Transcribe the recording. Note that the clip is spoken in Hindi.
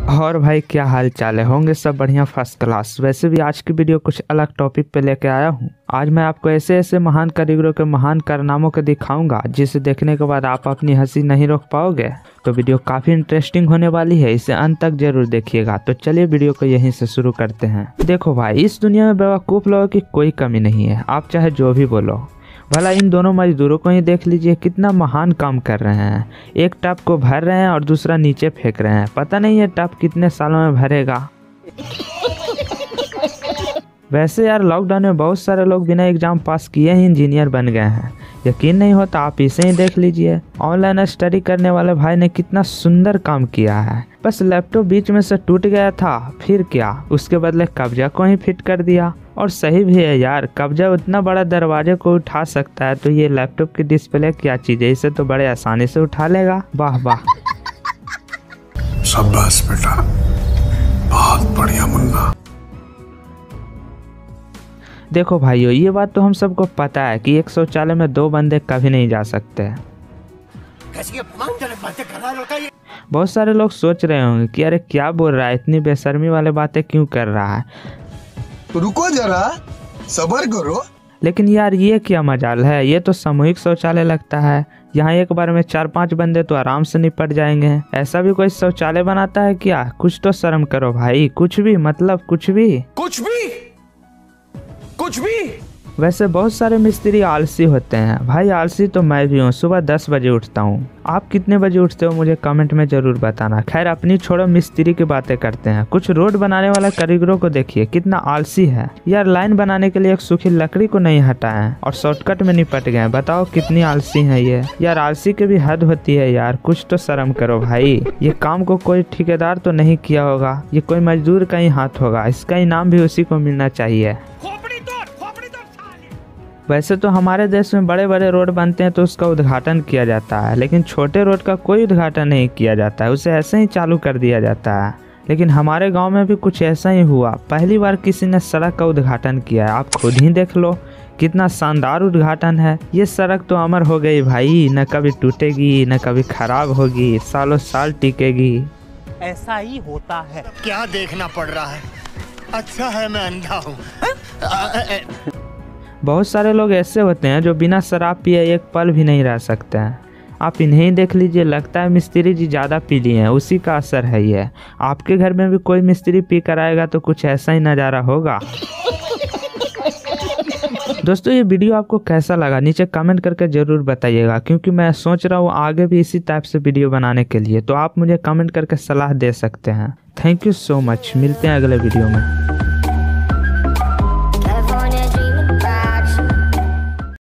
और भाई क्या हाल चाल है, होंगे सब बढ़िया फर्स्ट क्लास। वैसे भी आज की वीडियो कुछ अलग टॉपिक पे लेके आया हूँ। आज मैं आपको ऐसे ऐसे महान कारीगरों के महान कारनामों को दिखाऊंगा जिसे देखने के बाद आप अपनी हंसी नहीं रोक पाओगे। तो वीडियो काफी इंटरेस्टिंग होने वाली है, इसे अंत तक जरूर देखिएगा। तो चलिए वीडियो को यहीं से शुरू करते हैं। देखो भाई, इस दुनिया में बेवकूफ लोगों की कोई कमी नहीं है, आप चाहे जो भी बोलो। भला इन दोनों मजदूरों को ही देख लीजिए, कितना महान काम कर रहे हैं। एक टब को भर रहे हैं और दूसरा नीचे फेंक रहे हैं। पता नहीं ये टब कितने सालों में भरेगा। वैसे यार, लॉकडाउन में बहुत सारे लोग बिना एग्जाम पास किए ही इंजीनियर बन गए हैं। यकीन नहीं होता आप इसे ही देख लीजिए। ऑनलाइन स्टडी करने वाले भाई ने कितना सुंदर काम किया है। बस लैपटॉप बीच में से टूट गया था, फिर क्या, उसके बदले कब्जा को ही फिट कर दिया। और सही भी है यार, कब्जा उतना बड़ा दरवाजे को उठा सकता है तो ये लैपटॉप की डिस्प्ले क्या चीज है, इसे तो बड़े आसानी से उठा लेगा। वाह वाह, शाबाश बेटा, बहुत बढ़िया मुन्ना। देखो भाइयों, ये बात तो हम सबको पता है कि एक शौचालय में दो बंदे कभी नहीं जा सकते। बहुत सारे लोग सोच रहे होंगे कि अरे क्या बोल रहा है, इतनी बेशर्मी वाले बातें क्यों कर रहा है। रुको जरा, सब्र करो। लेकिन यार ये क्या मजाल है, ये तो सामूहिक शौचालय लगता है। यहाँ एक बार में 4-5 बंदे तो आराम से निपट जाएंगे। ऐसा भी कोई शौचालय बनाता है क्या? कुछ तो शर्म करो भाई। कुछ भी मतलब कुछ भी। वैसे बहुत सारे मिस्त्री आलसी होते हैं भाई, आलसी तो मैं भी हूँ। सुबह 10 बजे उठता हूँ। आप कितने बजे उठते हो मुझे कमेंट में जरूर बताना। खैर अपनी छोड़ो, मिस्त्री की बातें करते हैं। कुछ रोड बनाने वाला कारीगरों को देखिए, कितना आलसी है यार। लाइन बनाने के लिए एक सूखी लकड़ी को नहीं हटाए और शॉर्टकट में निपट गए। बताओ कितनी आलसी है ये यार। आलसी की भी हद होती है यार, कुछ तो शर्म करो भाई। ये काम को कोई ठेकेदार तो नहीं किया होगा, ये कोई मजदूर का ही हाथ होगा। इसका इनाम भी उसी को मिलना चाहिए। वैसे तो हमारे देश में बड़े बड़े रोड बनते हैं तो उसका उद्घाटन किया जाता है, लेकिन छोटे रोड का कोई उद्घाटन नहीं किया जाता है, उसे ऐसे ही चालू कर दिया जाता है। लेकिन हमारे गांव में भी कुछ ऐसा ही हुआ। पहली बार किसी ने सड़क का उद्घाटन किया है। आप खुद ही देख लो, कितना शानदार उद्घाटन है। ये सड़क तो अमर हो गई भाई, न कभी टूटेगी न कभी खराब होगी, सालों साल टिकेगी। ऐसा ही होता है। क्या देखना पड़ रहा है? अच्छा है मैं अंधा हूँ। बहुत सारे लोग ऐसे होते हैं जो बिना शराब पिए एक पल भी नहीं रह सकते हैं। आप इन्हें देख लीजिए, लगता है मिस्त्री जी ज़्यादा पी लिए हैं, उसी का असर है ये। आपके घर में भी कोई मिस्त्री पी कर आएगा तो कुछ ऐसा ही नज़ारा होगा। दोस्तों ये वीडियो आपको कैसा लगा नीचे कमेंट करके ज़रूर बताइएगा, क्योंकि मैं सोच रहा हूँ आगे भी इसी टाइप से वीडियो बनाने के लिए। तो आप मुझे कमेंट करके सलाह दे सकते हैं। थैंक यू सो मच, मिलते हैं अगले वीडियो में।